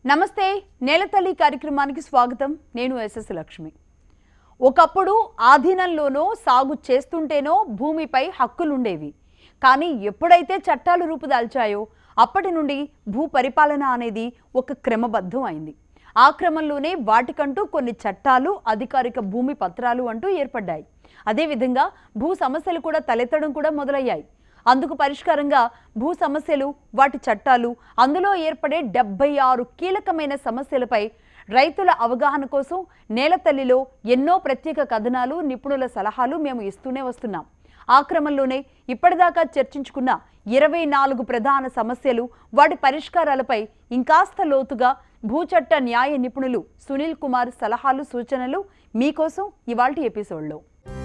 నమస్తే నేలతల్లి కార్యక్రమానికి స్వాగతం. నేను ఎస్ఎస్ లక్ష్మి. ఒకప్పుడు ఆధీనంలోనో సాగు చేస్తుంటేనో భూమిపై హక్కులుండేవి. కానీ ఎప్పుడైతే చట్టాలు రూపుదాల్చాయో అప్పటి నుండి భూ పరిపాలన అనేది ఒక క్రమబద్ధం అయింది. ఆ క్రమంలోనే వాటికంటూ కొన్ని చట్టాలు, అధికారిక భూమి పత్రాలు అంటూ ఏర్పడ్డాయి. అదేవిధంగా భూ సమస్యలు కూడా తలెత్తడం కూడా మొదలయ్యాయి. అందుకు పరిష్కారంగా భూ సమస్యలు, వాటి చట్టాలు, అందులో ఏర్పడే 76 కీలకమైన సమస్యలపై రైతుల అవగాహన కోసం నేలతల్లిలో ఎన్నో ప్రత్యేక కథనాలు, నిపుణుల సలహాలు మేము ఇస్తూనే వస్తున్నాం. ఆ క్రమంలోనే ఇప్పటిదాకా చర్చించుకున్న 24 ప్రధాన సమస్యలు, వాటి పరిష్కారాలపై ఇంకాస్త లోతుగా భూచట్ట న్యాయ నిపుణులు సునీల్ కుమార్ సలహాలు, సూచనలు మీకోసం ఇవాల్టి ఎపిసోడ్లో.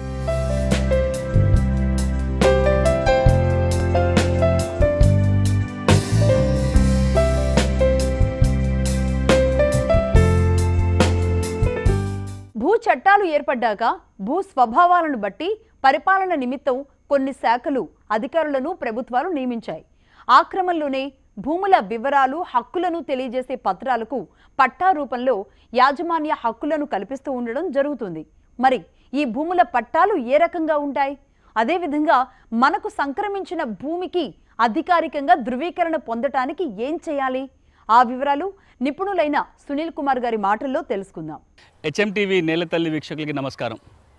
భూ చట్టాలు ఏర్పడ్డాక భూ స్వభావాలను బట్టి పరిపాలన నిమిత్తం కొన్ని శాఖలు, అధికారులను ప్రభుత్వాలు నియమించాయి. ఆ క్రమంలోనే భూముల వివరాలు, హక్కులను తెలియజేసే పత్రాలకు పట్టా రూపంలో యాజమాన్య హక్కులను కల్పిస్తూ ఉండడం జరుగుతుంది. మరి ఈ భూముల పట్టాలు ఏ రకంగా ఉంటాయి? అదేవిధంగా మనకు సంక్రమించిన భూమికి అధికారికంగా ధృవీకరణ పొందటానికి ఏం చేయాలి? ఆ వివరాలు నిపుణులైన సునీల్ కుమార్ గారి మాటల్లో తెలుసుకుందాం. హెచ్ఎంటీవీ నేలతల్లి వీక్షకులకి నమస్కారం.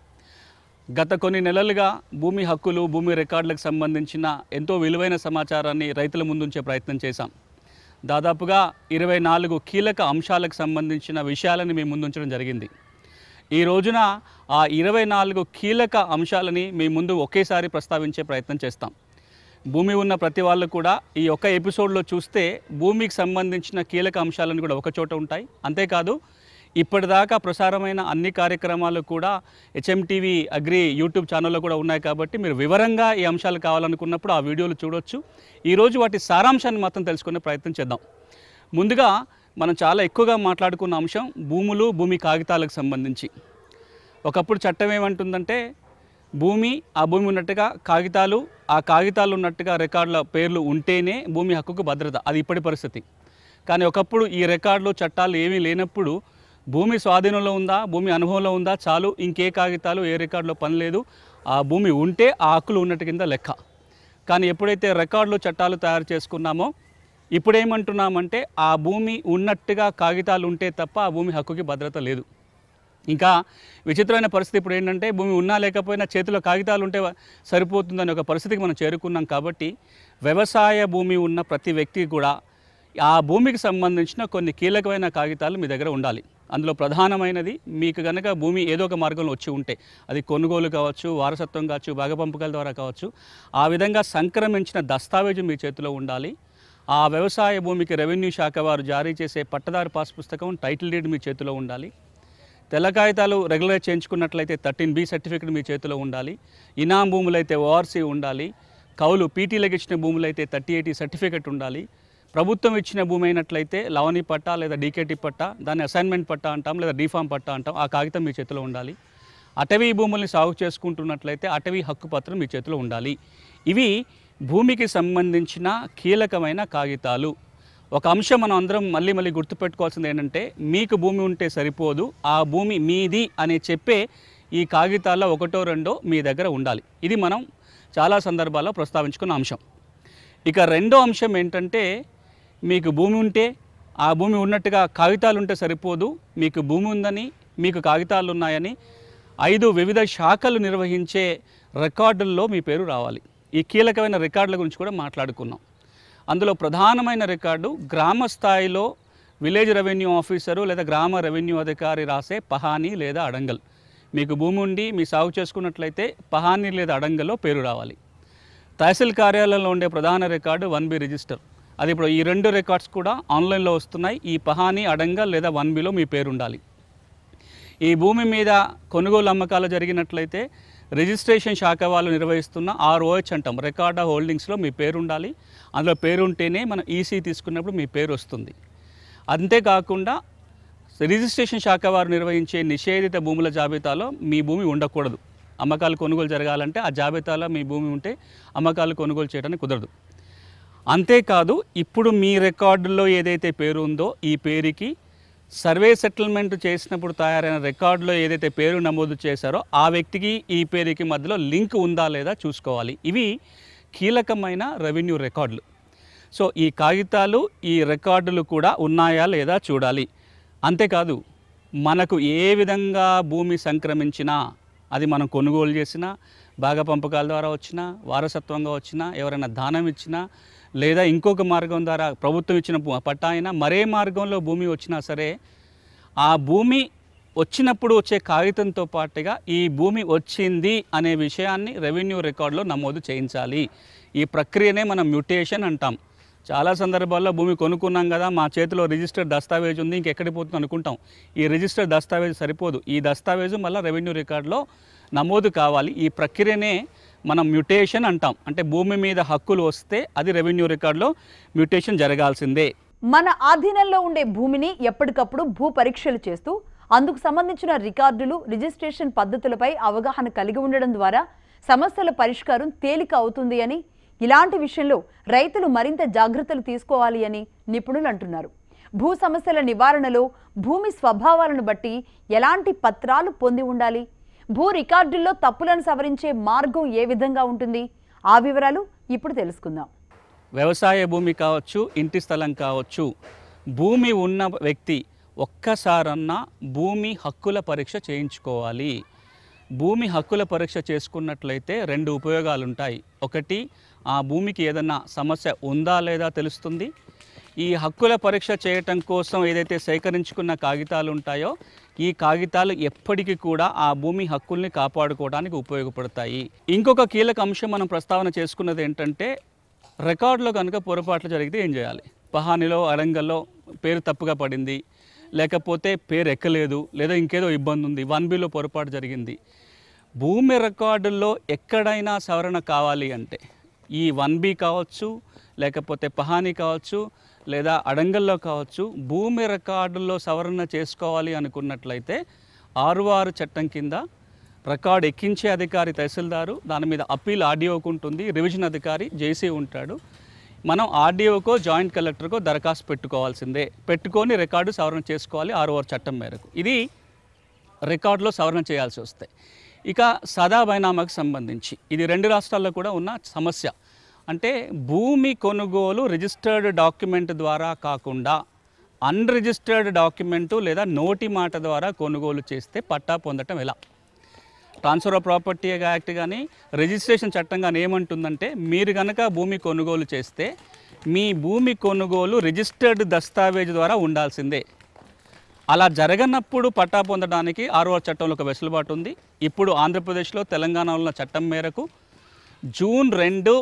గత కొన్ని నెలలుగా భూమి హక్కులు, భూమి రికార్డులకు సంబంధించిన ఎంతో విలువైన సమాచారాన్ని రైతుల ముందుంచే ప్రయత్నం చేశాం. దాదాపుగా 24 కీలక అంశాలకు సంబంధించిన విషయాలను మీ ముందుంచడం జరిగింది. ఈ రోజున ఆ 24 కీలక అంశాలని మీ ముందు ఒకేసారి ప్రస్తావించే ప్రయత్నం చేస్తాం. భూమి ఉన్న ప్రతి వాళ్ళు కూడా ఈ ఒక్క ఎపిసోడ్లో చూస్తే భూమికి సంబంధించిన కీలక అంశాలను కూడా ఒకచోట ఉంటాయి. అంతేకాదు, ఇప్పటిదాకా ప్రసారమైన అన్ని కార్యక్రమాలు కూడా హెచ్ఎంటీవీ అగ్రి యూట్యూబ్ ఛానల్లో కూడా ఉన్నాయి. కాబట్టి మీరు వివరంగా ఈ అంశాలు కావాలనుకున్నప్పుడు ఆ వీడియోలు చూడొచ్చు. ఈరోజు వాటి సారాంశాన్ని మాత్రం తెలుసుకునే ప్రయత్నం చేద్దాం. ముందుగా మనం చాలా ఎక్కువగా మాట్లాడుకున్న అంశం భూములు, భూమి కాగితాలకు సంబంధించి. ఒకప్పుడు చట్టం ఏమంటుందంటే ఆ భూమి ఉన్నట్టుగా కాగితాలు, ఆ కాగితాలు ఉన్నట్టుగా రికార్డుల పేర్లు ఉంటేనే భూమి హక్కుకు భద్రత. అది ఇప్పటి పరిస్థితి. కానీ ఒకప్పుడు ఈ రికార్డులు, చట్టాలు ఏమీ లేనప్పుడు భూమి స్వాధీనంలో ఉందా, భూమి అనుభవంలో ఉందా చాలు, ఇంకే కాగితాలు, ఏ రికార్డులో పని లేదు, ఆ భూమి ఉంటే ఆ హక్కులు ఉన్నట్టు కింద లెక్క. కానీ ఎప్పుడైతే రికార్డులు, చట్టాలు తయారు చేసుకున్నామో ఇప్పుడేమంటున్నామంటే ఆ భూమి ఉన్నట్టుగా కాగితాలు ఉంటే తప్ప ఆ భూమి హక్కుకి భద్రత లేదు. ఇంకా విచిత్రమైన పరిస్థితి ఇప్పుడు ఏంటంటే భూమి ఉన్నా లేకపోయినా చేతిలో కాగితాలు ఉంటే సరిపోతుందని ఒక పరిస్థితికి మనం చేరుకున్నాం. కాబట్టి వ్యవసాయ భూమి ఉన్న ప్రతి వ్యక్తి కూడా ఆ భూమికి సంబంధించిన కొన్ని కీలకమైన కాగితాలు మీ దగ్గర ఉండాలి. అందులో ప్రధానమైనది, మీకు కనుక భూమి ఏదో ఒక మార్గంలో వచ్చి ఉంటే, అది కొనుగోలు కావచ్చు, వారసత్వం కావచ్చు, భాగపంపకాల ద్వారా కావచ్చు, ఆ విధంగా సంక్రమించిన దస్తావేజు మీ చేతిలో ఉండాలి. ఆ వ్యవసాయ భూమికి రెవెన్యూ శాఖ వారు జారీ చేసే పట్టదారు పాస్ పుస్తకం, టైటిల్ డీడ్ మీ చేతిలో ఉండాలి. తెల్ల కాగితాలు రెగ్యులర్ చేయించుకున్నట్లయితే 13B సర్టిఫికేట్ మీ చేతిలో ఉండాలి. ఇనాం భూములైతే ORC ఉండాలి. కౌలు పీటీలకు ఇచ్చిన భూములైతే 3080 సర్టిఫికేట్ ఉండాలి. ప్రభుత్వం ఇచ్చిన భూమి అయినట్లయితే లవణి పట్టా లేదా డీకేటీ పట్టా, దాన్ని అసైన్మెంట్ పట్టా అంటాం లేదా డీఫామ్ పట్టా అంటాం, ఆ కాగితం మీ చేతిలో ఉండాలి. అటవీ భూముల్ని సాగు చేసుకుంటున్నట్లయితే అటవీ హక్కు పత్రం మీ చేతిలో ఉండాలి. ఇవి భూమికి సంబంధించిన కీలకమైన కాగితాలు. ఒక అంశం మనం అందరం మళ్ళీ గుర్తుపెట్టుకోవాల్సింది ఏంటంటే, మీకు భూమి ఉంటే సరిపోదు, ఆ భూమి మీది అని చెప్పే ఈ కాగితాల్లో ఒకటో రెండో మీ దగ్గర ఉండాలి. ఇది మనం చాలా సందర్భాల్లో ప్రస్తావించుకున్న అంశం. ఇక రెండో అంశం ఏంటంటే, మీకు భూమి ఉంటే ఆ భూమి ఉన్నట్టుగా కాగితాలు ఉంటే సరిపోదు, మీకు భూమి ఉందని, మీకు కాగితాలు ఉన్నాయని 5 వివిధ శాఖలు నిర్వహించే రికార్డుల్లో మీ పేరు రావాలి. ఈ కీలకమైన రికార్డుల గురించి కూడా మాట్లాడుకున్నాం. అందులో ప్రధానమైన రికార్డు గ్రామ స్థాయిలో విలేజ్ రెవెన్యూ ఆఫీసరు లేదా గ్రామ రెవెన్యూ అధికారి రాసే పహానీ లేదా అడంగల్. మీకు భూమి ఉండి మీ సాగు చేసుకున్నట్లయితే పహానీ లేదా అడంగల్లో పేరు రావాలి. తహసీల్ కార్యాలయంలో ఉండే ప్రధాన రికార్డు 1B రిజిస్టర్. అది ఇప్పుడు ఈ 2 రికార్డ్స్ కూడా ఆన్లైన్లో వస్తున్నాయి. ఈ పహానీ, అడంగల్ లేదా 1Bలో మీ పేరు ఉండాలి. ఈ భూమి మీద కొనుగోలు అమ్మకాలు జరిగినట్లయితే రిజిస్ట్రేషన్ శాఖ వాళ్ళు నిర్వహిస్తున్న ROH అంటాం, రికార్డ్ ఆఫ్ హోల్డింగ్స్లో మీ పేరు ఉండాలి. అందులో పేరు ఉంటేనే మనం ఈసీ తీసుకున్నప్పుడు మీ పేరు వస్తుంది. అంతేకాకుండా రిజిస్ట్రేషన్ శాఖ వారు నిర్వహించే నిషేధిత భూముల జాబితాలో మీ భూమి ఉండకూడదు. అమ్మకాలు కొనుగోలు జరగాలంటే ఆ జాబితాలో మీ భూమి ఉంటే అమ్మకాలు కొనుగోలు చేయడానికి కుదరదు. అంతేకాదు ఇప్పుడు మీ రికార్డులో ఏదైతే పేరు ఉందో ఈ పేరుకి సర్వే సెటిల్మెంట్ చేసినప్పుడు తయారైన రికార్డులో ఏదైతే పేరు నమోదు చేశారో ఆ వ్యక్తికి ఈ పేరుకి మధ్యలో లింక్ ఉందా లేదా చూసుకోవాలి. ఇవి కీలకమైన రెవెన్యూ రికార్డులు. సో ఈ కాగితాలు ఈ రికార్డులు కూడా ఉన్నాయా లేదా చూడాలి. అంతేకాదు మనకు ఏ విధంగా భూమి సంక్రమించినా, అది మనం కొనుగోలు చేసినా, భాగ పంపకాల ద్వారా వచ్చినా, వారసత్వంగా వచ్చినా, ఎవరైనా దానం ఇచ్చినా, లేదా ఇంకొక మార్గం ద్వారా ప్రభుత్వం ఇచ్చిన పట్టా అయినా, మరే మార్గంలో భూమి వచ్చినా సరే ఆ భూమి వచ్చినప్పుడు వచ్చే కాగితంతో పాటుగా ఈ భూమి వచ్చింది అనే విషయాన్ని రెవెన్యూ రికార్డులో నమోదు చేయించాలి. ఈ ప్రక్రియనే మనం మ్యూటేషన్ అంటాం. చాలా సందర్భాల్లో భూమి కొనుక్కున్నాం కదా, మా చేతిలో రిజిస్టర్డ్ దస్తావేజ్ ఉంది, ఇంకెక్కడికి పోతుంది అనుకుంటాం. ఈ రిజిస్టర్డ్ దస్తావేజ్ సరిపోదు. ఈ దస్తావేజు మళ్ళీ రెవెన్యూ రికార్డులో నమోదు కావాలి. ఈ ప్రక్రియనే మనం మ్యూటేషన్ అంటాం. అంటే భూమి మీద హక్కులు వస్తే అది రెవెన్యూ రికార్డులో మ్యూటేషన్ జరగాల్సిందే. మన ఆధీనంలో ఉండే భూమిని ఎప్పటికప్పుడు భూ పరీక్షలు చేస్తూ అందుకు సంబంధించిన రికార్డులు, రిజిస్ట్రేషన్ పద్ధతులపై అవగాహన కలిగి ఉండడం ద్వారా సమస్యల పరిష్కారం తేలిక అవుతుంది అని, ఇలాంటి విషయంలో రైతులు మరింత జాగ్రత్తలు తీసుకోవాలి అని నిపుణులు అంటున్నారు. భూ సమస్యల నివారణలో భూమి స్వభావాలను బట్టి ఎలాంటి పత్రాలు పొంది ఉండాలి, భూ రికార్డుల్లో తప్పులను సవరించే మార్గం ఏ విధంగా ఉంటుంది, ఆ వివరాలు ఇప్పుడు తెలుసుకుందాం. వ్యవసాయ భూమి కావచ్చు, ఇంటి స్థలం కావచ్చు, భూమి ఉన్న వ్యక్తి ఒక్కసారన్నా భూమి హక్కుల పరీక్ష చేయించుకోవాలి. భూమి హక్కుల పరీక్ష చేసుకున్నట్లయితే 2 ఉపయోగాలు ఉంటాయి. ఒకటి, ఆ భూమికి ఏదన్నా సమస్య ఉందా లేదా తెలుస్తుంది. ఈ హక్కుల పరీక్ష చేయటం కోసం ఏదైతే సేకరించుకున్న కాగితాలు ఉంటాయో ఈ కాగితాలు ఎప్పటికీ కూడా ఆ భూమి హక్కుల్ని కాపాడుకోవడానికి ఉపయోగపడతాయి. ఇంకొక కీలక అంశం మనం ప్రస్తావన చేసుకున్నది ఏంటంటే, రికార్డులో కనుక పొరపాట్లు జరిగితే ఏం చేయాలి? పహానిలో, అడంగల్లో పేరు తప్పుగా పడింది, లేకపోతే పేరు ఎక్కలేదు, లేదా ఇంకేదో ఇబ్బంది ఉంది, 1Bలో పొరపాటు జరిగింది. భూమి రికార్డుల్లో ఎక్కడైనా సవరణ కావాలి అంటే ఈ 1B కావచ్చు, లేకపోతే పహాని కావచ్చు, లేదా అడంగల్లో కావచ్చు, భూమి రికార్డుల్లో సవరణ చేసుకోవాలి అనుకున్నట్లయితే 66 చట్టం కింద రికార్డు ఎక్కించే అధికారి తహసీల్దారు, దాని మీద అప్పీల్ ఆర్డీఓకు ఉంటుంది, రివిజన్ అధికారి జేసీ ఉంటాడు. మనం ఆర్డీఓకో జాయింట్ కలెక్టర్కో దరఖాస్తు పెట్టుకోవాల్సిందే. పెట్టుకొని రికార్డు సవరణ చేసుకోవాలి 66 చట్టం మేరకు. ఇది రికార్డులో సవరణ చేయాల్సి వస్తాయి. ఇక సదా బైనామాకు సంబంధించి ఇది 2 రాష్ట్రాల్లో కూడా ఉన్న సమస్య. అంటే భూమి కొనుగోలు రిజిస్టర్డ్ డాక్యుమెంట్ ద్వారా కాకుండా అన్రిజిస్టర్డ్ డాక్యుమెంటు లేదా నోటి మాట ద్వారా కొనుగోలు చేస్తే పట్టా పొందటం ఎలా? ట్రాన్స్ఫర్ ఆఫ్ ప్రాపర్టీ యాక్ట్ కానీ రిజిస్ట్రేషన్ చట్టం కానీ ఏమంటుందంటే, మీరు కనుక భూమి కొనుగోలు చేస్తే మీ భూమి కొనుగోలు రిజిస్టర్డ్ దస్తావేజ్ ద్వారా ఉండాల్సిందే. అలా జరగనప్పుడు పట్టా పొందడానికి 6వ చట్టంలో ఒక వెసులుబాటు ఉంది. ఇప్పుడు ఆంధ్రప్రదేశ్లో, తెలంగాణలో ఉన్న చట్టం మేరకు జూన్ 2,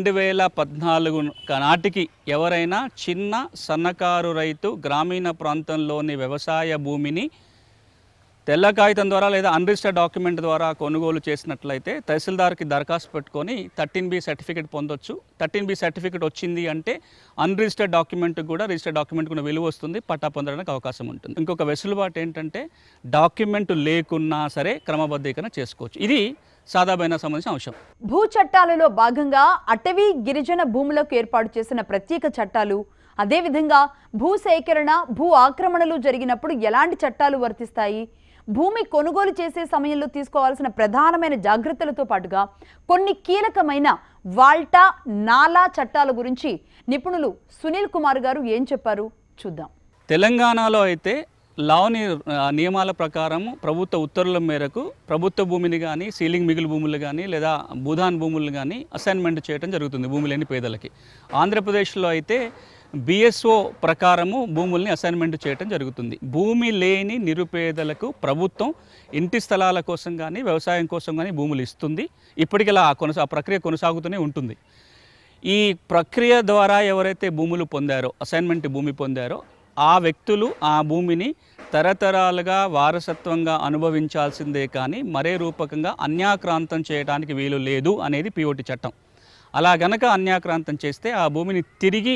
2014 నాటికి ఎవరైనా చిన్న సన్నకారు రైతు గ్రామీణ ప్రాంతంలోని వ్యవసాయ భూమిని తెల్ల కాగితం ద్వారా లేదా అన్రిజిస్టర్డ్ డాక్యుమెంట్ ద్వారా కొనుగోలు చేసినట్లయితే తహసీల్దార్కి దరఖాస్తు పెట్టుకొని 13B సర్టిఫికేట్ పొందొచ్చు. 13B సర్టిఫికేట్ వచ్చింది అంటే అన్రిజిస్టర్డ్ డాక్యుమెంట్కి కూడా రిజిస్టర్డ్ డాక్యుమెంట్ కూడా విలువ వస్తుంది, పట్టా పొందడానికి అవకాశం ఉంటుంది. ఇంకొక వెసులుబాటు ఏంటంటే, డాక్యుమెంట్ లేకున్నా సరే క్రమబద్ధీకరణ చేసుకోవచ్చు. ఇది సాదాబైనా సంబంధించిన అంశం. భూ చట్టాలలో భాగంగా అటవీ గిరిజన భూములకు ఏర్పాటు చేసిన ప్రత్యేక చట్టాలు, అదేవిధంగా భూ సేకరణ, భూ ఆక్రమణలు జరిగినప్పుడు ఎలాంటి చట్టాలు వర్తిస్తాయి, భూమి కొనుగోలు చేసే సమయంలో తీసుకోవాల్సిన ప్రధానమైన జాగ్రత్తలతో పాటుగా కొన్ని కీలకమైన వాల్టా, నాలా చట్టాల గురించి నిపుణులు సునీల్ కుమార్ గారు ఏం చెప్పారు చూద్దాం. తెలంగాణలో అయితే నియమాల ప్రకారం ప్రభుత్వ ఉత్తర్వుల మేరకు ప్రభుత్వ భూమిని కానీ, సీలింగ్ మిగులు భూములు కానీ, లేదా భూదాన్ భూములు కానీ అసైన్మెంట్ చేయడం జరుగుతుంది భూమి లేని పేదలకి. ఆంధ్రప్రదేశ్లో అయితే BSO ప్రకారము భూముల్ని అసైన్మెంట్ చేయడం జరుగుతుంది. భూమి లేని నిరుపేదలకు ప్రభుత్వం ఇంటి స్థలాల కోసం కానీ, వ్యవసాయం కోసం కానీ భూములు ఇస్తుంది. ఇప్పటికలా ఆ ప్రక్రియ కొనసాగుతూనే ఉంటుంది. ఈ ప్రక్రియ ద్వారా ఎవరైతే భూములు పొందారో, అసైన్మెంట్ భూమి పొందారో, ఆ వ్యక్తులు ఆ భూమిని తరతరాలుగా వారసత్వంగా అనుభవించాల్సిందే కానీ మరే రూపకంగా అన్యాక్రాంతం చేయడానికి వీలు లేదు అనేది POT చట్టం. అలా గనక అన్యాక్రాంతం చేస్తే ఆ భూమిని తిరిగి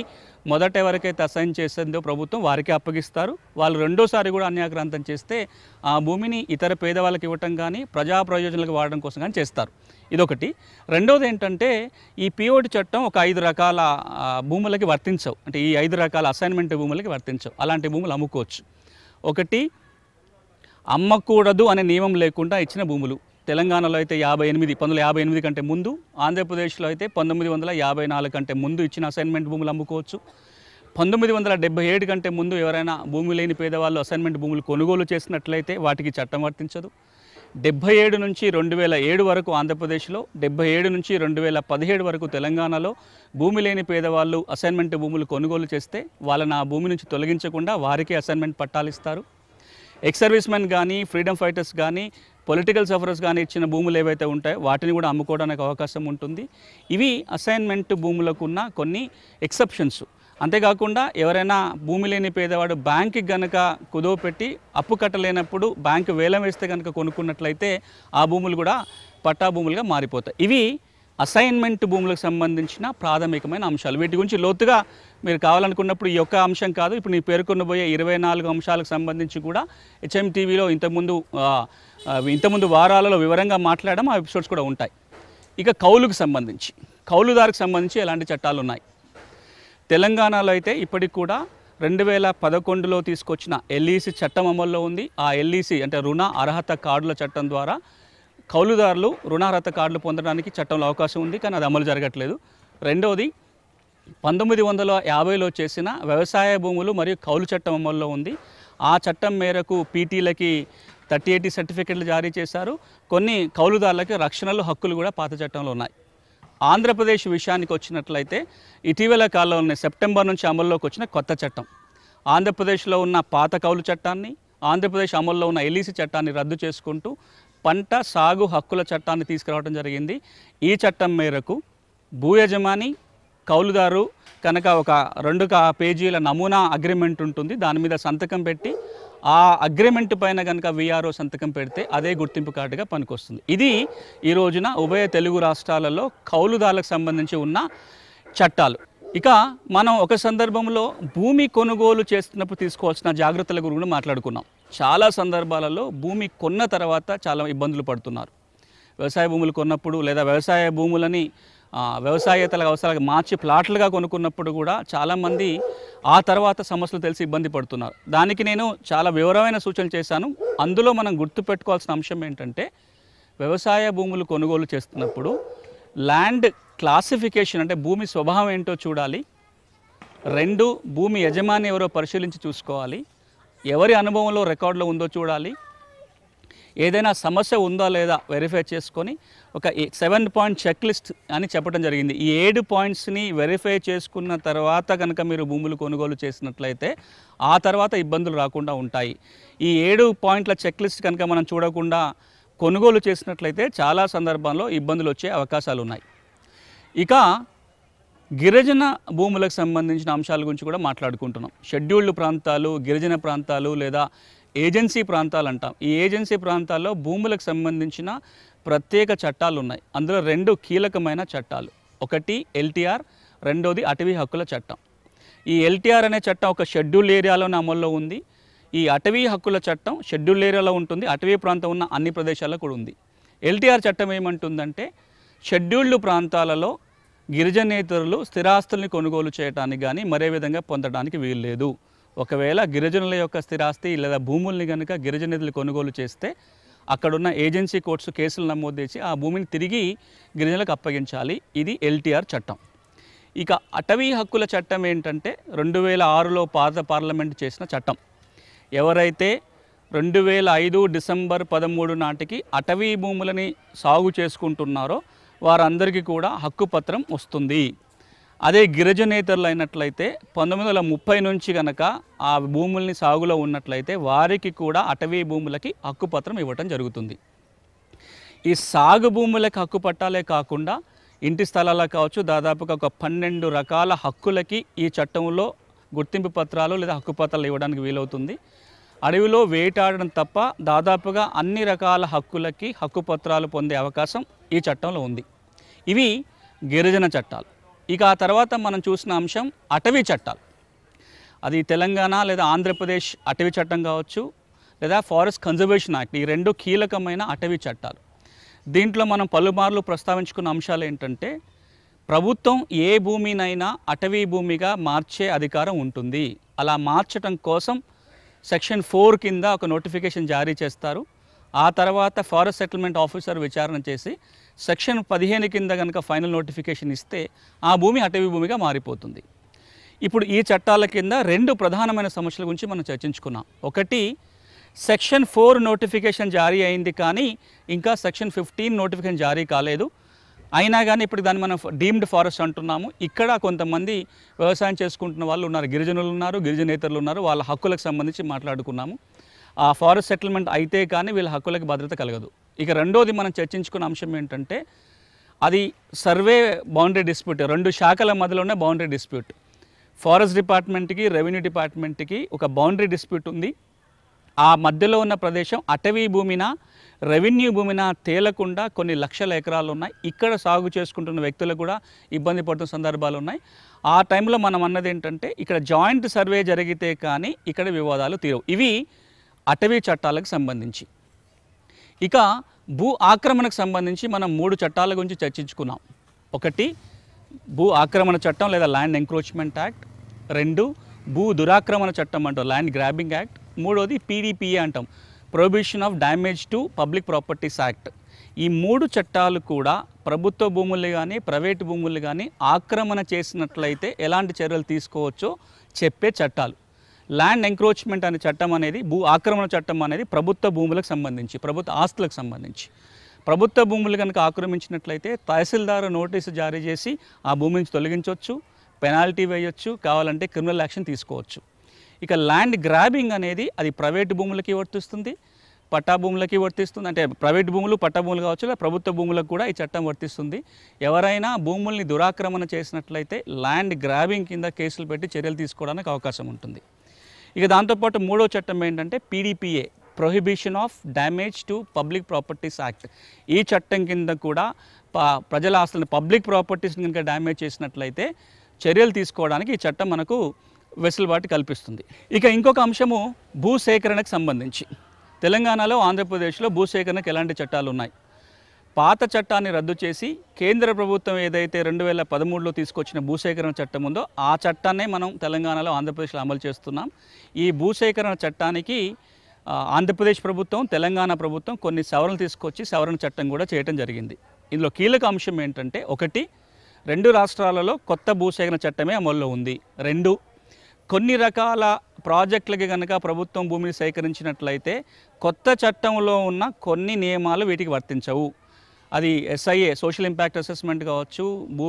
మొదట ఎవరికైతే అసైన్ చేసిందో ప్రభుత్వం వారికే అప్పగిస్తారు. వాళ్ళు రెండోసారి కూడా అన్యాక్రాంతం చేస్తే ఆ భూమిని ఇతర పేదవాళ్ళకి ఇవ్వటం కానీ ప్రజా ప్రయోజనాలకు వాడడం కోసం కానీ చేస్తారు. ఇదొకటి. రెండోది ఏంటంటే ఈ పిఓటి చట్టం ఒక 5 రకాల భూములకి వర్తించవు. అంటే ఈ 5 రకాల అసైన్మెంట్ భూములకి వర్తించవు. అలాంటి భూములు అమ్ముకోవచ్చు. ఒకటి, అమ్మకూడదు అనే నియమం లేకుండా ఇచ్చిన భూములు. తెలంగాణలో అయితే 1958 కంటే ముందు, ఆంధ్రప్రదేశ్లో అయితే 1954 కంటే ముందు ఇచ్చిన అసైన్మెంట్ భూములు అమ్ముకోవచ్చు. 1977 కంటే ముందు ఎవరైనా భూమి లేని పేదవాళ్ళు అసైన్మెంట్ భూములు కొనుగోలు చేసినట్లయితే వాటికి చట్టం వర్తించదు. 77 నుంచి 2007 వరకు ఆంధ్రప్రదేశ్లో, 77 నుంచి 2017 వరకు తెలంగాణలో భూమి లేని పేదవాళ్ళు అసైన్మెంట్ భూములు కొనుగోలు చేస్తే వాళ్ళని ఆ భూమి నుంచి తొలగించకుండా వారికి అసైన్మెంట్ పట్టాలు ఇస్తారు. ఎక్స్ సర్వీస్ మెన్ కానీ, ఫ్రీడమ్ ఫైటర్స్ కానీ, పొలిటికల్ సఫరర్స్ కానీ ఇచ్చిన భూములు ఏవైతే ఉంటాయో వాటిని కూడా అమ్ముకోవడానికి అవకాశం ఉంటుంది. ఇవి అసైన్మెంట్ భూములకు ఉన్న కొన్ని ఎక్సెప్షన్స్. అంతేకాకుండా ఎవరైనా భూమి లేని పేదవాడు బ్యాంక్కి కనుక కుదువ పెట్టి అప్పు కట్టలేనప్పుడు బ్యాంకు వేలం వేస్తే కనుక కొనుక్కున్నట్లయితే ఆ భూములు కూడా పట్టా భూములుగా మారిపోతాయి. ఇవి అసైన్మెంట్ భూములకు సంబంధించిన ప్రాథమికమైన అంశాలు. వీటి గురించి లోతుగా మీరు కావాలనుకున్నప్పుడు ఈ యొక్క అంశం కాదు, ఇప్పుడు నేను పేర్కొనబోయే 24 అంశాలకు సంబంధించి కూడా HMTVలో ఇంతకుముందు వారాలలో వివరంగా మాట్లాడడం ఆ ఎపిసోడ్స్ కూడా ఉంటాయి. ఇక కౌలుకు సంబంధించి, కౌలుదారుకు సంబంధించి ఎలాంటి చట్టాలు ఉన్నాయి? తెలంగాణలో అయితే ఇప్పటికి కూడా 2011లో తీసుకొచ్చిన LEC చట్టం అమల్లో ఉంది. ఆ LEC అంటే రుణ అర్హత కార్డుల చట్టం ద్వారా కౌలుదారులు రుణార్హత కార్డులు పొందడానికి చట్టంలో అవకాశం ఉంది, కానీ అది అమలు జరగట్లేదు. రెండవది 1950లో చేసిన వ్యవసాయ భూములు మరియు కౌలు చట్టం అమల్లో ఉంది. ఆ చట్టం మేరకు పీటీలకి 3080 సర్టిఫికెట్లు జారీ చేశారు. కొన్ని కౌలుదారులకి రక్షణలు హక్కులు కూడా పాత చట్టంలో ఉన్నాయి. ఆంధ్రప్రదేశ్ విషయానికి వచ్చినట్లయితే ఇటీవల కాలంలోనే సెప్టెంబర్ నుంచి అమల్లోకి వచ్చిన కొత్త చట్టం ఆంధ్రప్రదేశ్లో ఉన్న పాత కౌలు చట్టాన్ని, ఆంధ్రప్రదేశ్ అమల్లో ఉన్న LEC చట్టాన్ని రద్దు చేసుకుంటూ పంట సాగు హక్కుల చట్టాన్ని తీసుకురావడం జరిగింది. ఈ చట్టం మేరకు భూ యజమాని, కౌలుదారు కనుక ఒక 2 పేజీల నమూనా అగ్రిమెంట్ ఉంటుంది. దాని మీద సంతకం పెట్టి ఆ అగ్రిమెంట్ పైన కనుక VRO సంతకం పెడితే అదే గుర్తింపు కార్డుగా పనికొస్తుంది. ఇది ఈ రోజున ఉభయ తెలుగు రాష్ట్రాలలో కౌలుదారులకు సంబంధించి ఉన్న చట్టాలు. ఇక మనం ఒక సందర్భంలో భూమి కొనుగోలు చేస్తున్నప్పుడు తీసుకోవాల్సిన జాగ్రత్తల గురించి మాట్లాడుకున్నాం. చాలా సందర్భాలలో భూమి కొన్న తర్వాత చాలా ఇబ్బందులు పడుతున్నారు. వ్యవసాయ భూములు కొన్నప్పుడు లేదా వ్యవసాయ భూములని వ్యవసాయేతర అవసరాలకు మార్చి ప్లాట్లుగా కొనుక్కున్నప్పుడు కూడా చాలామంది ఆ తర్వాత సమస్యలు తెలిసి ఇబ్బంది పడుతున్నారు. దానికి నేను చాలా వివరమైన సూచనలు చేశాను. అందులో మనం గుర్తుపెట్టుకోవాల్సిన అంశం ఏంటంటే వ్యవసాయ భూములు కొనుగోలు చేస్తున్నప్పుడు ల్యాండ్ క్లాసిఫికేషన్ అంటే భూమి స్వభావం ఏంటో చూడాలి. 2, భూమి యజమాని ఎవరో పరిశీలించి చూసుకోవాలి. ఎవరి అనుభవంలో రికార్డులో ఉందో చూడాలి. ఏదైనా సమస్య ఉందా లేదా వెరిఫై చేసుకొని ఒక 7 పాయింట్ చెక్ లిస్ట్ అని చెప్పడం జరిగింది. ఈ 7 పాయింట్స్ని వెరిఫై చేసుకున్న తర్వాత కనుక మీరు భూములు కొనుగోలు చేసినట్లయితే ఆ తర్వాత ఇబ్బందులు రాకుండా ఉంటాయి. ఈ 7 పాయింట్ల చెక్ లిస్ట్ కనుక మనం చూడకుండా కొనుగోలు చేసినట్లయితే చాలా సందర్భాల్లో ఇబ్బందులు వచ్చే అవకాశాలు ఉన్నాయి. ఇక గిరిజన భూములకు సంబంధించిన అంశాల గురించి కూడా మాట్లాడుకుంటున్నాం. షెడ్యూల్డ్ ప్రాంతాలు, గిరిజన ప్రాంతాలు లేదా ఏజెన్సీ ప్రాంతాలు అంటాం. ఈ ఏజెన్సీ ప్రాంతాల్లో భూములకు సంబంధించిన ప్రత్యేక చట్టాలు ఉన్నాయి. అందులో 2 కీలకమైన చట్టాలు. ఒకటి LTR, రెండోది అటవీ హక్కుల చట్టం. ఈ LTR అనే చట్టం ఒక షెడ్యూల్ ఏరియాలోనే అమల్లో ఉంది. ఈ అటవీ హక్కుల చట్టం షెడ్యూల్ ఏరియాలో ఉంటుంది, అటవీ ప్రాంతం ఉన్న అన్ని ప్రదేశాల్లో కూడా ఉంది. LTR చట్టం ఏమంటుందంటే షెడ్యూల్డ్ ప్రాంతాలలో గిరిజనేతరులు స్థిరాస్తుల్ని కొనుగోలు చేయడానికి కానీ మరే విధంగా పొందడానికి వీల్లేదు. ఒకవేళ గిరిజనుల యొక్క స్థిరాస్తి లేదా భూముల్ని కనుక గిరిజనేతలు కొనుగోలు చేస్తే అక్కడున్న ఏజెన్సీ కోర్ట్స్ కేసులు నమోదు చేసి ఆ భూమిని తిరిగి గిరిజనులకు అప్పగించాలి. ఇది LTR చట్టం. ఇక అటవీ హక్కుల చట్టం ఏంటంటే 2006లో పాత పార్లమెంట్ చేసిన చట్టం. ఎవరైతే 2005 డిసెంబర్ 13 నాటికి అటవీ భూములని సాగు చేసుకుంటున్నారో వారందరికీ కూడా హక్కు పత్రం వస్తుంది. అదే గిరిజనేతరులు అయినట్లయితే 1930 నుంచి కనుక ఆ భూముల్ని సాగులో ఉన్నట్లయితే వారికి కూడా అటవీ భూములకి హక్కుపత్రం ఇవ్వటం జరుగుతుంది. ఈ సాగు భూములకు హక్కు పట్టాలే కాకుండా ఇంటి స్థలాలకు కావచ్చు, దాదాపుగా ఒక 12 రకాల హక్కులకి ఈ చట్టంలో గుర్తింపు పత్రాలు లేదా హక్కుపత్రాలు ఇవ్వడానికి వీలవుతుంది. అడవిలో వేటాడడం తప్ప దాదాపుగా అన్ని రకాల హక్కులకి హక్కుపత్రాలు పొందే అవకాశం ఈ చట్టంలో ఉంది. ఇవి గిరిజన చట్టాలు. ఇక ఆ తర్వాత మనం చూసిన అంశం అటవీ చట్టాలు. అది తెలంగాణ లేదా ఆంధ్రప్రదేశ్ అటవీ చట్టం కావచ్చు, లేదా ఫారెస్ట్ కన్జర్వేషన్ యాక్ట్. ఈ రెండు కీలకమైన అటవీ చట్టాలు. దీంట్లో మనం పలుమార్లు ప్రస్తావించుకున్న అంశాలు ఏంటంటే, ప్రభుత్వం ఏ భూమినైనా అటవీ భూమిగా మార్చే అధికారం ఉంటుంది. అలా మార్చడం కోసం సెక్షన్ 4 కింద ఒక నోటిఫికేషన్ జారీ చేస్తారు. ఆ తర్వాత ఫారెస్ట్ సెటిల్మెంట్ ఆఫీసర్ విచారణ చేసి సెక్షన్ 15 కింద కనుక ఫైనల్ నోటిఫికేషన్ ఇస్తే ఆ భూమి అటవీ భూమిగా మారిపోతుంది. ఇప్పుడు ఈ చట్టాల కింద 2 ప్రధానమైన సమస్యల గురించి మనం చర్చించుకున్నాం. ఒకటి, సెక్షన్ 4 నోటిఫికేషన్ జారీ అయింది కానీ ఇంకా సెక్షన్ 15 నోటిఫికేషన్ జారీ కాలేదు. అయినా కానీ ఇప్పుడు దాన్ని మనం డీమ్డ్ ఫారెస్ట్ అంటున్నాము. ఇక్కడ కొంతమంది వ్యవసాయం చేసుకుంటున్న వాళ్ళు ఉన్నారు, గిరిజనులు ఉన్నారు, గిరిజనేతరులు ఉన్నారు. వాళ్ళ హక్కులకు సంబంధించి మాట్లాడుకున్నాము. ఆ ఫారెస్ట్ సెటిల్మెంట్ అయితే కానీ వీళ్ళ హక్కులకు భద్రత కలగదు. ఇక రెండోది మనం చర్చించుకున్న అంశం ఏంటంటే, అది సర్వే బౌండరీ డిస్ప్యూట్. 2 శాఖల మధ్యలో ఉన్న బౌండరీ డిస్ప్యూట్. ఫారెస్ట్ డిపార్ట్మెంట్కి, రెవెన్యూ డిపార్ట్మెంట్కి ఒక బౌండరీ డిస్ప్యూట్ ఉంది. ఆ మధ్యలో ఉన్న ప్రదేశం అటవీ భూమిన, రెవెన్యూ భూమిన తేలకుండా కొన్ని లక్షల ఎకరాలు ఉన్నాయి. ఇక్కడ సాగు చేసుకుంటున్న వ్యక్తులు కూడా ఇబ్బంది పడుతున్న సందర్భాలు ఉన్నాయి. ఆ టైంలో మనం అన్నది ఏంటంటే, ఇక్కడ జాయింట్ సర్వే జరిగితే కానీ ఇక్కడ వివాదాలు తీరవు. ఇవి అటవీ చట్టాలకు సంబంధించి. ఇక భూ ఆక్రమణకు సంబంధించి మనం 3 చట్టాల గురించి చర్చించుకున్నాం. ఒకటి, భూ ఆక్రమణ చట్టం లేదా ల్యాండ్ ఎంక్రోచ్మెంట్ యాక్ట్. 2, భూ దురాక్రమణ చట్టం అంటాం, ల్యాండ్ గ్రాబింగ్ యాక్ట్. 3వది PDPA అంటాం, prohibition of damage to public properties act. ఈ 3 చట్టాలు కూడా ప్రభుత్వ భూములు కానీ ప్రైవేటు భూములు కానీ ఆక్రమణ చేసినట్లయితే ఎలాంటి చర్యలు తీసుకోవచ్చో చెప్పే చట్టాలు. ల్యాండ్ ఎంక్రోచ్మెంట్ అనే చట్టం అనేది, భూ ఆక్రమణ చట్టం అనేది ప్రభుత్వ భూములకు సంబంధించి, ప్రభుత్వ ఆస్తులకు సంబంధించి. ప్రభుత్వ భూములు కనుక ఆక్రమించినట్లయితే తహసీల్దారు నోటీసు జారీ చేసి ఆ భూమి నుంచి తొలగించవచ్చు, పెనాల్టీ వేయొచ్చు, కావాలంటే క్రిమినల్ యాక్షన్ తీసుకోవచ్చు. ఇక ల్యాండ్ గ్రాబింగ్ అనేది అది ప్రైవేటు భూములకి వర్తిస్తుంది, పట్టా భూములకి వర్తిస్తుంది. అంటే ప్రైవేటు భూములు, పట్టా భూములు కావచ్చు, లేదా ప్రభుత్వ భూములకు కూడా ఈ చట్టం వర్తిస్తుంది. ఎవరైనా భూముల్ని దురాక్రమణ చేసినట్లయితే ల్యాండ్ గ్రాబింగ్ కింద కేసులు పెట్టి చర్యలు తీసుకోవడానికి అవకాశం ఉంటుంది. ఇక దాంతోపాటు 3వ చట్టం ఏంటంటే PDPA, prohibition of damage to public properties act. ఈ చట్టం కింద కూడా ప్రజల ఆస్తులను, పబ్లిక్ ప్రాపర్టీస్ని కనుక డ్యామేజ్ చేసినట్లయితే చర్యలు తీసుకోవడానికి ఈ చట్టం మనకు వెసులుబాటు కల్పిస్తుంది. ఇక ఇంకొక అంశము భూసేకరణకు సంబంధించి. తెలంగాణలో, ఆంధ్రప్రదేశ్లో భూసేకరణకు ఎలాంటి చట్టాలు ఉన్నాయి? పాత చట్టాన్ని రద్దు చేసి కేంద్ర ప్రభుత్వం ఏదైతే 2013లో తీసుకొచ్చిన భూసేకరణ చట్టం ఉందో ఆ చట్టాన్నే మనం తెలంగాణలో, ఆంధ్రప్రదేశ్లో అమలు చేస్తున్నాం. ఈ భూసేకరణ చట్టానికి ఆంధ్రప్రదేశ్ ప్రభుత్వం, తెలంగాణ ప్రభుత్వం కొన్ని సవరణలు తీసుకొచ్చి సవరణ చట్టం కూడా చేయడం జరిగింది. ఇందులో కీలక అంశం ఏంటంటే, ఒకటి, 2 రాష్ట్రాలలో కొత్త భూసేకరణ చట్టమే అమల్లో ఉంది. 2, కొన్ని రకాల ప్రాజెక్టులకి కనుక ప్రభుత్వం భూమిని సేకరించినట్లయితే కొత్త చట్టంలో ఉన్న కొన్ని నియమాలు వీటికి వర్తించవు. అది SIA, సోషల్ ఇంపాక్ట్ అసెస్మెంట్ కావచ్చు,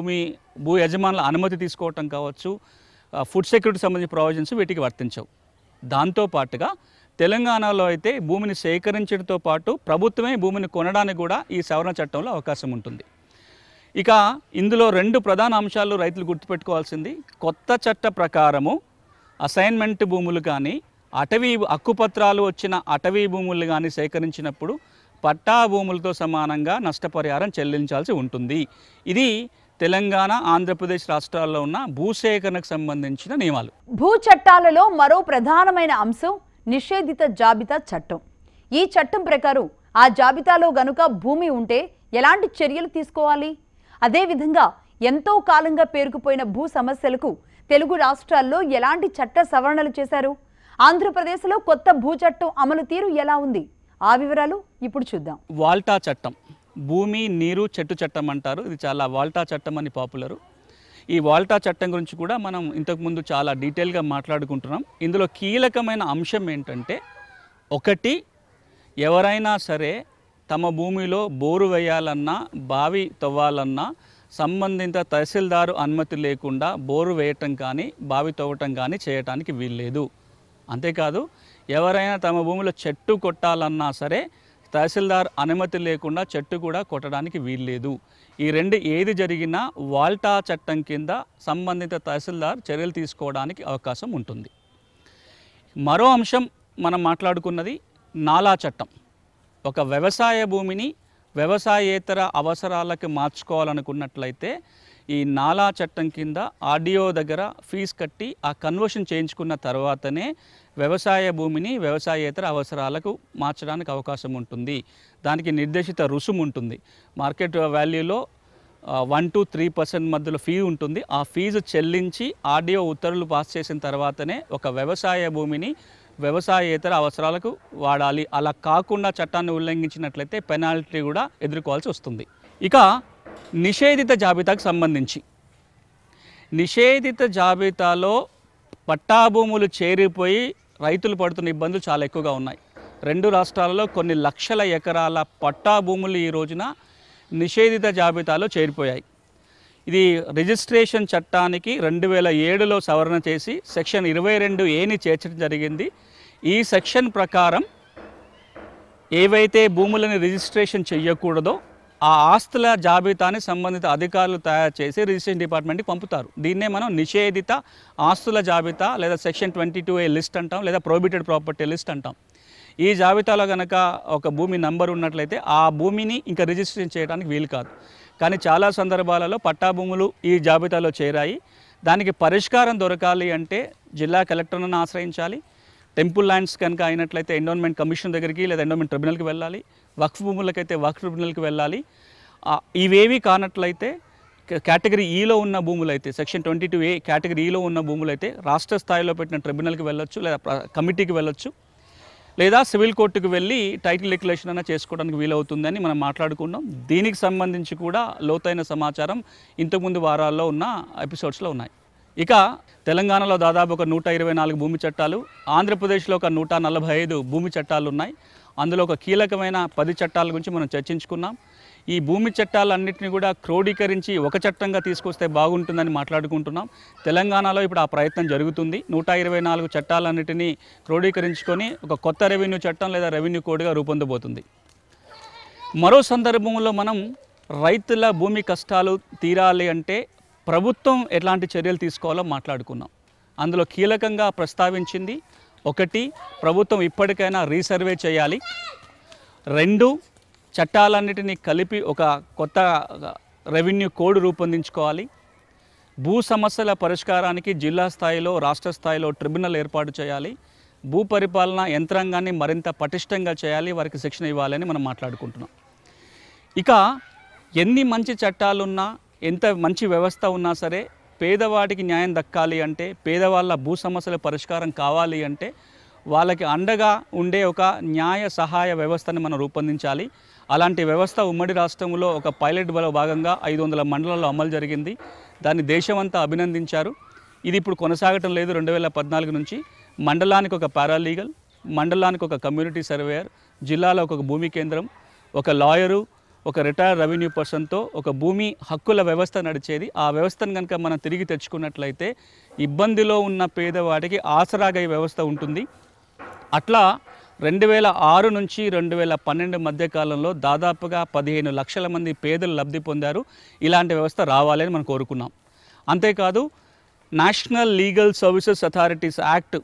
భూ యజమానుల అనుమతి తీసుకోవటం కావచ్చు, ఫుడ్ సెక్యూరిటీ సంబంధించిన ప్రావిజన్స్ వీటికి వర్తించవు. దాంతోపాటుగా తెలంగాణలో అయితే భూమిని సేకరించడంతో పాటు ప్రభుత్వమే భూమిని కొనడానికి కూడా ఈ సవరణ చట్టంలో అవకాశం ఉంటుంది. ఇక ఇందులో 2 ప్రధాన అంశాలు రైతులు గుర్తుపెట్టుకోవాల్సింది. కొత్త చట్ట ప్రకారము అసైన్మెంట్ భూములు కానీ, అటవీ హక్కుపత్రాలు వచ్చిన అటవీ భూములు కానీ సేకరించినప్పుడు పట్టా భూములతో సమానంగా నష్టపరిహారం చెల్లించాల్సి ఉంటుంది. ఇది తెలంగాణ, ఆంధ్రప్రదేశ్ రాష్ట్రాల్లో ఉన్న భూసేకరణకు సంబంధించిన నియమాలు. భూ చట్టాలలో మరో ప్రధానమైన అంశం నిషేధిత జాబితా చట్టం. ఈ చట్టం ప్రకారం ఆ జాబితాలో గనుక భూమి ఉంటే ఎలాంటి చర్యలు తీసుకోవాలి? అదేవిధంగా ఎంతో కాలంగా పేరుకుపోయిన భూ సమస్యలకు తెలుగు రాష్ట్రాల్లో ఎలాంటి చట్ట సవరణలు చేశారు? ఆంధ్రప్రదేశ్లో కొత్త భూ చట్టం అమలు తీరు ఎలా ఉంది? ఆ వివరాలు ఇప్పుడు చూద్దాం. వాల్టా చట్టం, భూమి, నీరు, చెట్టు చట్టం అంటారు. ఇది చాలా వాల్టా చట్టం అని పాపులరు. ఈ వాల్టా చట్టం గురించి కూడా మనం ఇంతకుముందు చాలా డీటెయిల్గా మాట్లాడుకుంటున్నాం. ఇందులో కీలకమైన అంశం ఏంటంటే, ఒకటి, ఎవరైనా సరే తమ భూమిలో బోరు వేయాలన్నా, బావి తవ్వాలన్నా సంబంధిత తహసీల్దారు అనుమతి లేకుండా బోరు వేయటం కానీ, బావి తవ్వటం కానీ చేయటానికి వీల్లేదు. అంతేకాదు, ఎవరైనా తమ భూమిలో చెట్టు కొట్టాలన్నా సరే తహసీల్దార్ అనుమతి లేకుండా చెట్టు కూడా కొట్టడానికి వీల్లేదు. ఈ 2 ఏది జరిగినా వాల్టా చట్టం కింద సంబంధిత తహసీల్దార్ చర్యలు తీసుకోవడానికి అవకాశం ఉంటుంది. మరో అంశం మనం మాట్లాడుకున్నది నాలా చట్టం. ఒక వ్యవసాయ భూమిని వ్యవసాయేతర అవసరాలకు మార్చుకోవాలనుకున్నట్లయితే ఈ నాలా చట్టం కింద ఆర్డీఓ దగ్గర ఫీజు కట్టి ఆ కన్వర్షన్ చేయించుకున్న తర్వాతనే వ్యవసాయ భూమిని వ్యవసాయేతర అవసరాలకు మార్చడానికి అవకాశం ఉంటుంది. దానికి నిర్దేశిత రుసుము ఉంటుంది. మార్కెట్ వాల్యూలో 1 to 3% మధ్యలో ఫీ ఉంటుంది. ఆ ఫీజు చెల్లించి ఆర్డీఓ ఉత్తర్వులు పాస్ చేసిన తర్వాతనే ఒక వ్యవసాయ భూమిని వ్యవసాయేతర అవసరాలకు వాడాలి. అలా కాకుండా చట్టాన్ని ఉల్లంఘించినట్లయితే పెనాల్టీ కూడా ఎదుర్కోవాల్సి వస్తుంది. ఇక నిషేధిత జాబితాకు సంబంధించి నిషేధిత జాబితాలో పట్టా భూములు చేరిపోయి రైతులు పడుతున్న ఇబ్బందులు చాలా ఎక్కువగా ఉన్నాయి. 2 రాష్ట్రాలలో కొన్ని లక్షల ఎకరాల పట్టా భూములు ఈ రోజున నిషేధిత జాబితాలో చేరిపోయాయి. ఇది రిజిస్ట్రేషన్ చట్టానికి 2007లో సవరణ చేసి సెక్షన్ 22A చేర్చడం జరిగింది. ఈ సెక్షన్ ప్రకారం ఏవైతే భూములను రిజిస్ట్రేషన్ చేయకూడదో ఆ ఆస్తుల జాబితాని సంబంధిత అధికారులు తయారు చేసి రిజిస్ట్రేషన్ డిపార్ట్మెంట్కి పంపుతారు. దీన్నే మనం నిషేధిత ఆస్తుల జాబితా లేదా సెక్షన్ 22A లిస్ట్ అంటాం, లేదా ప్రొహిబిటెడ్ ప్రాపర్టీ లిస్ట్ అంటాం. ఈ జాబితాలో కనుక ఒక భూమి నంబర్ ఉన్నట్లయితే ఆ భూమిని ఇంకా రిజిస్ట్రేషన్ చేయడానికి వీలు కాదు. కానీ చాలా సందర్భాలలో పట్టా భూములు ఈ జాబితాలో చేరాయి. దానికి పరిష్కారం దొరకాలి అంటే జిల్లా కలెక్టర్ను ఆశ్రయించాలి. టెంపుల్ ల్యాండ్స్ కనుక అయినట్లయితే ఎండోన్మెంట్ కమిషన్ దగ్గరికి లేదా ఎండోన్మెంట్ ట్రిబ్యునల్కి వెళ్ళాలి. వక్ఫ్ భూములకైతే వక్ఫ్ ట్రిబ్యునల్కి వెళ్ళాలి. ఇవేవి కానట్లయితే కేటగిరీ ఈలో ఉన్న భూములైతే సెక్షన్ 22A కేటగిరీ ఈలో ఉన్న భూములైతే రాష్ట్ర స్థాయిలో పెట్టిన ట్రిబ్యునల్కి వెళ్ళొచ్చు, లేదా కమిటీకి వెళ్ళొచ్చు, లేదా సివిల్ కోర్టుకు వెళ్ళి టైటిల్ డిక్లరేషన్ అయినా చేసుకోవడానికి వీలవుతుందని మనం మాట్లాడుకున్నాం. దీనికి సంబంధించి కూడా లోతైన సమాచారం ఇంతకుముందు వారాల్లో ఉన్న ఎపిసోడ్స్లో ఉన్నాయి. ఇక తెలంగాణలో దాదాపు ఒక 124 భూమి చట్టాలు, ఆంధ్రప్రదేశ్లో ఒక 145 భూమి చట్టాలు ఉన్నాయి. అందులో ఒక కీలకమైన 10 చట్టాల గురించి మనం చర్చించుకున్నాం. ఈ భూమి చట్టాలన్నింటినీ కూడా క్రోడీకరించి ఒక చట్టంగా తీసుకొస్తే బాగుంటుందని మాట్లాడుకుంటున్నాం. తెలంగాణలో ఇప్పుడు ఆ ప్రయత్నం జరుగుతుంది. 124 చట్టాలన్నింటినీ క్రోడీకరించుకొని ఒక కొత్త రెవెన్యూ చట్టం లేదా రెవెన్యూ కోడ్గా రూపొందబోతుంది. మరో సందర్భంలో మనం రైతుల భూమి కష్టాలు తీరాలి అంటే ప్రభుత్వం ఎట్లాంటి చర్యలు తీసుకోవాలో మాట్లాడుకున్నాం. అందులో కీలకంగా ప్రస్తావించింది 1, ప్రభుత్వం ఇప్పటికైనా రీసర్వే చేయాలి. 2, చట్టాలన్నిటినీ కలిపి ఒక కొత్త రెవెన్యూ కోడ్ రూపొందించుకోవాలి. భూ సమస్యల పరిష్కారానికి జిల్లా స్థాయిలో రాష్ట్ర స్థాయిలో ట్రిబ్యునల్ ఏర్పాటు చేయాలి. భూ పరిపాలన యంత్రాంగాన్ని మరింత పటిష్టంగా చేయాలి, వారికి శిక్షణ ఇవ్వాలని మనం మాట్లాడుకుంటున్నాం. ఇక ఎన్ని మంచి చట్టాలున్నా, ఎంత మంచి వ్యవస్థ ఉన్నా సరే పేదవాడికి న్యాయం దక్కాలి అంటే, పేదవాళ్ళ భూ సమస్యల పరిష్కారం కావాలి అంటే వాళ్ళకి అండగా ఉండే ఒక న్యాయ సహాయ వ్యవస్థని మనం రూపొందించాలి. అలాంటి వ్యవస్థ ఉమ్మడి రాష్ట్రంలో ఒక పైలట్ భాగంగా 500 మండలాల్లో అమలు జరిగింది. దాన్ని దేశమంతా అభినందించారు. ఇది ఇప్పుడు కొనసాగటం లేదు. 2014 నుంచి మండలానికి ఒక పారాలీగల్, మండలానికి ఒక కమ్యూనిటీ సర్వేయర్, జిల్లాలో ఒక భూమి కేంద్రం, ఒక లాయరు, ఒక రిటైర్డ్ రెవెన్యూ పర్సన్తో ఒక భూమి హక్కుల వ్యవస్థ నడిచేది. ఆ వ్యవస్థను కనుక మనం తిరిగి తెచ్చుకున్నట్లయితే ఇబ్బందిలో ఉన్న పేదవాడికి ఆసరాగా ఈ వ్యవస్థ ఉంటుంది. అట్లా 2006 నుంచి 2012 మధ్య కాలంలో దాదాపుగా 15 లక్షల మంది పేదలు లబ్ధి పొందారు. ఇలాంటి వ్యవస్థ రావాలని మనం కోరుకున్నాం. అంతేకాదు national legal services authorities act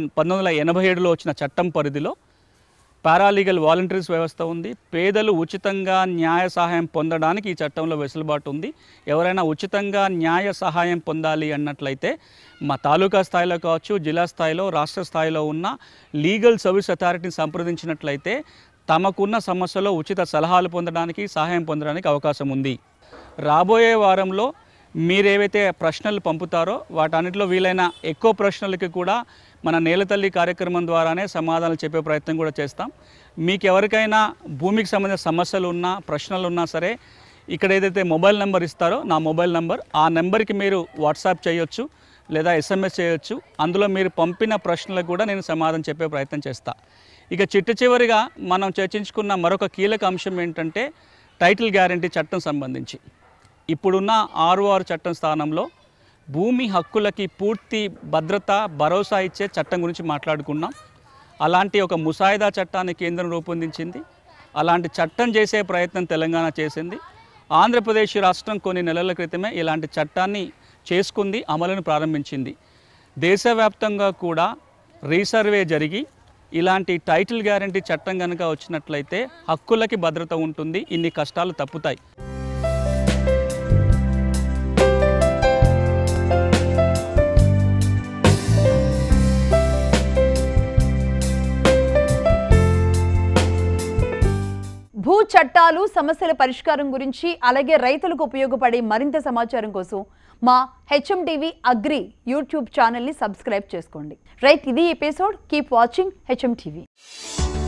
1987లో వచ్చిన చట్టం పరిధిలో పారాలీగల్ వాలంటీర్స్ వ్యవస్థ ఉంది. పేదలు ఉచితంగా న్యాయ సహాయం పొందడానికి ఈ చట్టంలో వెసులుబాటు ఉంది. ఎవరైనా ఉచితంగా న్యాయ సహాయం పొందాలి అన్నట్లయితే మా తాలూకా స్థాయిలో కావచ్చు, జిల్లా స్థాయిలో, రాష్ట్ర స్థాయిలో ఉన్న లీగల్ సర్వీస్ అథారిటీని సంప్రదించినట్లయితే తమకున్న సమస్యలో ఉచిత సలహాలు పొందడానికి, సహాయం పొందడానికి అవకాశం ఉంది. రాబోయే వారంలో మీరేవైతే ప్రశ్నలు పంపుతారో వాటన్నిటిలో వీలైన ఎక్కువ ప్రశ్నలకి కూడా మన నేలతల్లి కార్యక్రమం ద్వారానే సమాధానాలు చెప్పే ప్రయత్నం కూడా చేస్తాం. మీకు ఎవరికైనా భూమికి సంబంధించిన సమస్యలు ఉన్నా, ప్రశ్నలు ఉన్నా సరే ఇక్కడ ఏదైతే మొబైల్ నెంబర్ ఇస్తారో నా మొబైల్ నెంబర్, ఆ నెంబర్కి మీరు వాట్సాప్ చేయొచ్చు లేదా SMS చేయొచ్చు. అందులో మీరు పంపిన ప్రశ్నలకు కూడా నేను సమాధానం చెప్పే ప్రయత్నం చేస్తా. ఇక చివరిగా మనం చర్చించుకున్న మరొక కీలక అంశం ఏంటంటే టైటిల్ గ్యారంటీ చట్టం సంబంధించి ఇప్పుడున్న ROR చట్టం స్థానంలో భూమి హక్కులకి పూర్తి భద్రత, భరోసా ఇచ్చే చట్టం గురించి మాట్లాడుకున్నాం. అలాంటి ఒక ముసాయిదా చట్టాన్ని కేంద్రం రూపొందించింది. అలాంటి చట్టం చేసే ప్రయత్నం తెలంగాణ చేసింది. ఆంధ్రప్రదేశ్ రాష్ట్రం కొన్ని నెలల క్రితమే ఇలాంటి చట్టాన్ని చేసుకుంది, అమలును ప్రారంభించింది. దేశవ్యాప్తంగా కూడా రీసర్వే జరిగి ఇలాంటి టైటిల్ గ్యారంటీ చట్టం కనుక వచ్చినట్లయితే హక్కులకి భద్రత ఉంటుంది, ఇన్ని కష్టాలు తప్పుతాయి. చట్టాలు సమస్యల పరిష్కారం గురించి అలాగే రైతులకు ఉపయోగపడే మరింత సమాచారం కోసం మా హెచ్ఎం టీవీ అగ్రి యూట్యూబ్ ఛానల్ని సబ్స్క్రైబ్ చేసుకోండి. రైట్, ఇది episode. Keep watching HM TV.